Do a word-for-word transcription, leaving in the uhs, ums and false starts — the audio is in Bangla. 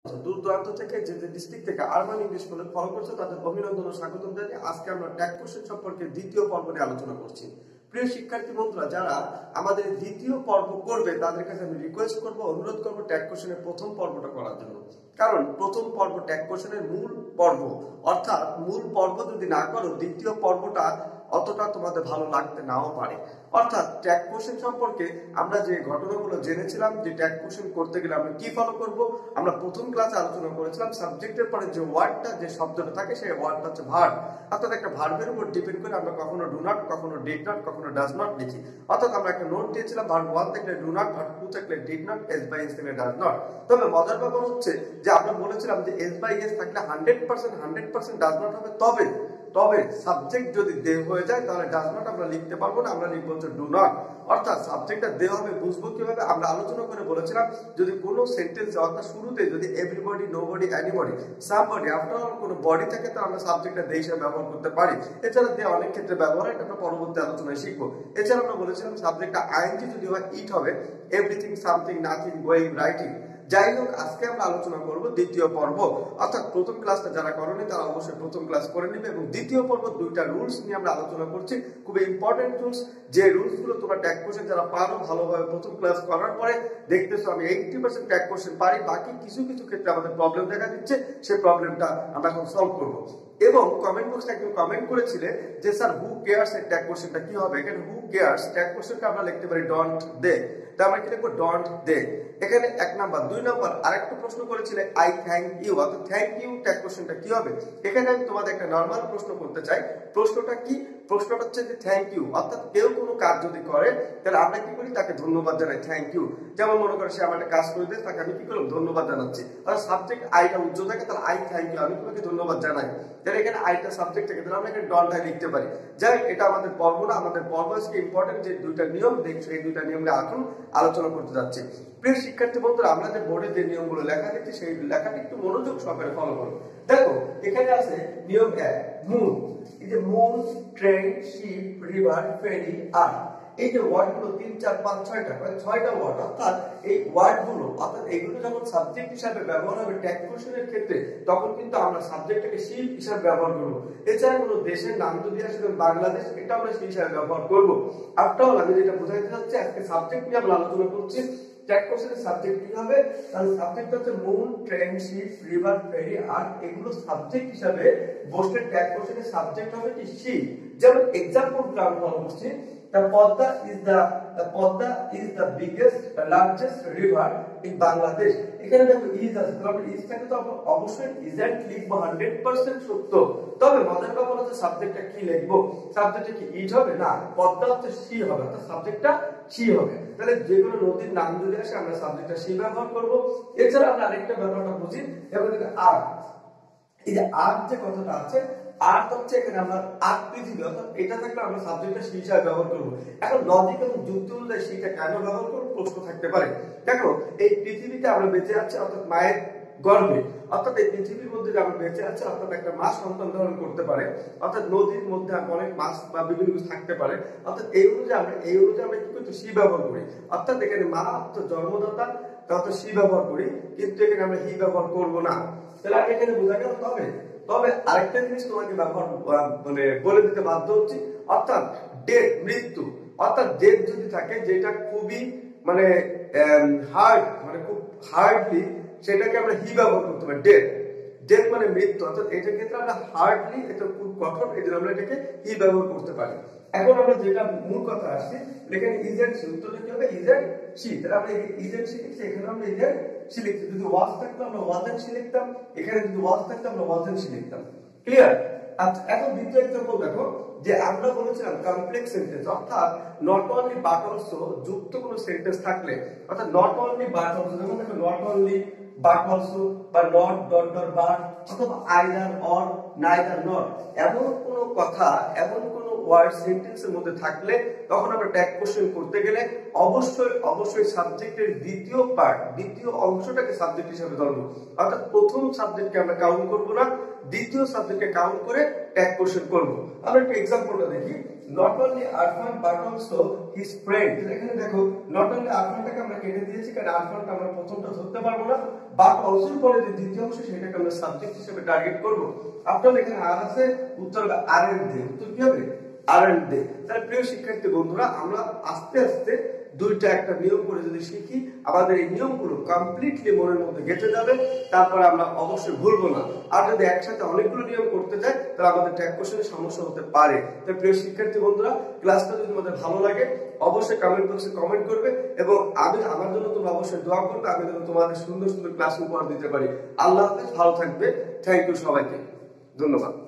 দূর দূরান্ত থেকে যে যে ডিস্ট্রিক্ট থেকে আরবান ইংলিশ স্কুলে ফলো করছে তাদের অভিনন্দন ও স্বাগতম জানিয়ে আজকে আমরা ট্যাগ কোশ্চেন সম্পর্কে দ্বিতীয় পর্ব নিয়ে আলোচনা করছি। প্রিয় শিক্ষার্থী বন্ধুরা, যারা আমাদের দ্বিতীয় পর্ব করবে তাদের কাছে আমি রিকোয়েস্ট করব, অনুরোধ করব ট্যাগ কোশ্চেনের প্রথম পর্বটা করার জন্য। কারণ প্রথম পর্ব ট্যাগ কোশ্চেনের মূল পর্ব, অর্থাৎ মূল পর্ব যদি না করো দ্বিতীয় পর্বটা অতটা তোমাদের ভালো লাগতে নাও পারে। অর্থাৎ ট্যাগ কোশ্চেন সম্পর্কে আমরা যে ঘটনাগুলো জেনেছিলাম, যে ট্যাগ কোশ্চেন করতে গেলে আমরা কি ফলো করব, আমরা প্রথম ক্লাসে আলোচনা করেছিলাম সাবজেক্টের পরে যে ওয়ার্ডটা, যে শব্দটা থাকে সেই ওয়ার্ডটা হচ্ছে ভার্ব। অর্থাৎ একটা ভার্বের উপর ডিপেন্ড করে আমরা কখনো ডু নট, কখনো ডিড নট, কখনো ডাজ নট লিখি। অর্থাৎ আমরা একটা নোট দিয়েছিলাম, ভার্ব ওয়ান থাকলে ডু নট, ভার্ব টু থাকলে did not, S by S থাকলে ডাজ নট। তবে মজার ব্যাপার হচ্ছে যে আমরা বলেছিলাম যে এস বাই এস থাকলে hundred percent hundred percent does not হবে। তবে তবে সাবজেক্ট যদি দে হয়ে যায় তাহলে ডাজ নট আমরা লিখতে পারবো না, আমরা লিখবো হচ্ছে ডু নট। অর্থাৎ সাবজেক্টটা দে হবে, বুঝবো কিভাবে? আমরা আলোচনা করে বলেছিলাম যদি কোনো সেন্টেন্স অর্থাৎ শুরুতে যদি everybody, nobody, anybody, somebody, after all কোনো বডি থাকে তো আমরা সাবজেক্টটা দে হিসেবে ব্যবহার করতে পারি। এছাড়া দে অনেক ক্ষেত্রে ব্যবহার হয়, এটা আমরা পরবর্তী আলোচনায় শিখবো। এছাড়া আমরা বলেছিলাম সাবজেক্টটা আইএনজি যদি হয় ইট হবে, everything, something, nothing, going, writing. যাই হোক, আজকে আমরা আলোচনা করব দ্বিতীয় পর্ব। অর্থাৎ প্রথম ক্লাসটা যারা করেনি তারা অবশ্যই প্রথম ক্লাস করে নেবে। এবং দ্বিতীয় পর্ব দুইটা রুলস নিয়ে আমরা আলোচনা করছি, খুব ইম্পর্টেন্ট রুলস। যে রুলস গুলো তোমরা ট্যাগ কোশ্চেন যারা পারো ভালোভাবে প্রথম ক্লাস করার পরে দেখতেছো আমি এইটি পার্সেন্ট ট্যাগ কোশ্চেন পারি, বাকি কিছু কিছু ক্ষেত্রে আমাদের প্রবলেম দেখা দিচ্ছে, সেই প্রবলেমটা আমরা এখন সলভ করবো। এবং কমেন্ট বক্সে একজন কমেন্ট করেছিলে যে স্যার হু কেয়ারস এর ট্যাগ কোশ্চেনটা কি হবে? এখানে হু কেয়ারস ট্যাগ কোশ্চেনটা আমরা লিখতে পারি ডোন্ট দে। তাই আমরা কি লিখবো? Don't they. এখানে এক নাম্বার। দুই নাম্বার আরেকটা প্রশ্ন করেছিলে আই থ্যাংক ইউ, অর্থাৎ থ্যাংক ইউ ট্যাগ কোশ্চেনটা কি হবে? এখানে আমি তোমাদের একটা নরমাল প্রশ্ন করতে চাই। প্রশ্নটা কি? প্রশ্নটা হচ্ছে যে থ্যাংক ইউ, অর্থাৎ কেউ কোনো কাজ যদি করে তাহলে আমরা কি করি? তাকে ধন্যবাদ জানাই, থ্যাংক ইউ। যেমন মনে করো সে আমার একটা কাজ করে দিয়েছে, তাকে আমি কি করলাম? ধন্যবাদ জানাচ্ছি। আর সাবজেক্ট আইটা উজ্জ্বল থাকে, তাহলে আই থ্যাংক ইউ, আমি তোমাকে ধন্যবাদ জানাই। তাহলে এখানে আইটা সাবজেক্ট থেকে তাহলে আমরা এখানে ডন্ট আই লিখতে পারি। যাই, এটা আমাদের পর্ব না, আমাদের পর্ব আজকে ইম্পর্টেন্ট যে দুইটা নিয়ম দেখছো, এই দুইটা নিয়ম নিয়ে এখন আলোচনা করতে যাচ্ছি। প্রিয় শিক্ষার্থী বন্ধুরা, আমরা যে বোর্ডে যে নিয়মগুলো লেখা দেখছি সেই লেখাটি একটু মনোযোগ সহকারে ফলো করো। দেখো এখানে আছে নিয়ম এক, মুন। এই যে moon, train, ship, river, ferry, art, এই যে ওয়ার্ড গুলো তিন চার পাঁচ ছয়টা মানে ছয়টা ওয়ার্ড, অর্থাৎ এই ওয়ার্ড গুলো অর্থাৎ এগুলো যখন সাবজেক্ট হিসাবে ব্যবহার হবে ট্যাগ কোশ্চেনের ক্ষেত্রে, তখন কিন্তু আমরা সাবজেক্টটাকে শিপ হিসাবে ব্যবহার করবো। এছাড়া কোনো দেশের নাম যদি আসে বাংলাদেশ, এটা আমরা সেই হিসাবে ব্যবহার করবো। আফটার অল আমি যেটা বোঝাতে চাচ্ছি, আজকে সাবজেক্ট নিয়ে আমরা আলোচনা করছি। ট্যাগ কোশ্চেনের সাবজেক্ট কি হবে? তাহলে সাবজেক্ট হচ্ছে moon, train, ship, river, ferry, art, এগুলো সাবজেক্ট হিসাবে বসলে ট্যাগ কোশ্চেনের সাবজেক্ট হবে কি? শিপ। যেমন এক্সাম্পল আমরা ফলো করছি, the Podda is the the Podda is the biggest the largest river in Bangladesh. এখানে দেখো ইজ আছে, তবে ইজটাকে তো অবশ্যই ইজেন্ট লিখবো, হান্ড্রেড পার্সেন্ট সত্য। তবে মজার ব্যাপার হচ্ছে সাবজেক্টটা কি লিখবো? সাবজেক্টটা কি ইজ হবে? না, পদ্মা হচ্ছে সি হবে, অর্থাৎ সাবজেক্টটা সি হবে। তাহলে যে কোনো নদীর নাম যদি আসে আমরা সাবজেক্টটা সি ব্যবহার করব। এছাড়া আমরা আরেকটা ব্যাপারটা বুঝি, যেমন আর্ট। এই যে আর্ট যে কথাটা আছে, আর্থ হচ্ছে এখানে আমরা আর্থ পৃথিবী, অর্থাৎ এটা থাকলে আমরা সাবজেক্টটা সি হিসাবে ব্যবহার করব। এখন লজিক এবং যুক্তি অনুযায়ী সেটা কেন ব্যবহার করব প্রশ্ন থাকতে পারে। দেখো এই পৃথিবীতে আমরা বেঁচে আছি অর্থাৎ মায়ের গর্ভে, অর্থাৎ এই পৃথিবীর মধ্যে আমরা বেঁচে আছি অর্থাৎ একটা মা সন্তান ধারণ করতে পারে, অর্থাৎ নদীর মধ্যে অনেক মাছ বা বিভিন্ন কিছু থাকতে পারে, অর্থাৎ এই অনুযায়ী আমরা এই অনুযায়ী আমরা কি করতে সি ব্যবহার করি। অর্থাৎ এখানে মা অর্থাৎ জন্মদাতা, তাহলে সি ব্যবহার করি, কিন্তু এখানে আমরা হি ব্যবহার করব না। তাহলে আগে এখানে বোঝা গেল। তবে তবে আরেকটা জিনিস তোমাকে ব্যবহার মানে বলে দিতে বাধ্য হচ্ছি, অর্থাৎ ডেথ, মৃত্যু, অর্থাৎ ডেথ যদি থাকে যেটা খুবই মানে হার্ড, মানে খুব হার্ডলি, সেটাকে আমরা হি ব্যবহার করতে পারি। ডেথ ডেথ মানে মৃত্যু, অর্থাৎ এটার ক্ষেত্রে আমরা হার্ডলি, এটা খুব কঠোর, এই জন্য আমরা এটাকে হি ব্যবহার করতে পারি। এখন আমরা যেটা মূল কথা আসছি, এখানে ইজ এন্ড সি, উত্তরটা কি হবে? Isn't she. তাহলে আমরা ইজ এন্ড সি লিখছি, এখানে আমরা ইজ এন্ড সি লিখছি। যদি ওয়াজ থাকতো আমরা ওয়াজ এন্ড সি লিখতাম, এখানে যদি ওয়াজ থাকতো আমরা ওয়াজ এন্ড সি লিখতাম। ক্লিয়ার? আচ্ছা, এখন দ্বিতীয় এক্সাম্পল দেখো, যে আমরা বলেছিলাম কমপ্লেক্স সেন্টেন্স, অর্থাৎ নট অনলি বাট অলসো যুক্ত কোনো সেন্টেন্স থাকলে, অর্থাৎ নট অনলি বাট অলসো, যেমন দেখো নট অনলি বাট অলসো বা নট ডট ডট বাট, অথবা আইদার অর নাইদার নট, এমন কোন কথা, এমন কোন ওয়ার্ড সেন্টেন্সের মধ্যে থাকলে তখন আমরা ট্যাগ কোশ্চেন করতে গেলে অবশ্যই অবশ্যই সাবজেক্টের দ্বিতীয় পার্ট, দ্বিতীয় অংশটাকে সাবজেক্ট হিসেবে ধরবো। অর্থাৎ প্রথম সাবজেক্টকে আমরা কাউন্ট করব না, দ্বিতীয় সাবজেক্টকে কাউন্ট করে ট্যাগ কোশ্চেন করব। আমরা একটা এক্সাম্পলটা দেখি। Not only Arfan but also his friend. এখানে দেখো নট অনলি আরফানটাকে আমরা কেটে দিয়েছি কারণ আরফানটা আমরা প্রথমটা ধরতে পারবো না, বাট অলসো পরে যে দ্বিতীয় অংশ সেটাকে আমরা সাবজেক্ট হিসেবে টার্গেট করব। আপনার এখানে আর আছে, উত্তর হবে আর এন্ড দে। উত্তর কি হবে? Aren't they. তাহলে প্রিয় শিক্ষার্থী বন্ধুরা, আমরা আস্তে আস্তে দুইটা একটা নিয়ম করে যদি শিখি, আমাদের এই নিয়মগুলো কমপ্লিটলি মনের মধ্যে গেঁথে যাবে, তারপরে আমরা অবশ্যই ভুলবো না। আর যদি একসাথে অনেকগুলো নিয়ম করতে যাই তাহলে আমাদের ট্যাগ কোশ্চেনে সমস্যা হতে পারে। তাই প্রিয় শিক্ষার্থী বন্ধুরা, ক্লাসটা যদি তোমাদের ভালো লাগে অবশ্যই কমেন্ট বক্সে কমেন্ট করবে এবং আমি আমার জন্য তোমরা অবশ্যই দোয়া করবে, আমি যেন তোমাদের সুন্দর সুন্দর ক্লাস উপহার দিতে পারি। আল্লাহ হাফেজ, ভালো থাকবে। থ্যাংক ইউ সবাইকে, ধন্যবাদ।